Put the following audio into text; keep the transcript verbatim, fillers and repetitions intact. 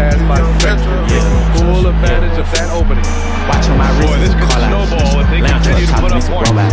pass by Spectre, taking full advantage of that opening. Watching my wrist Boy, is this a could call out. snowball if they Lounge continue truck to talk put to me up some points. blowout.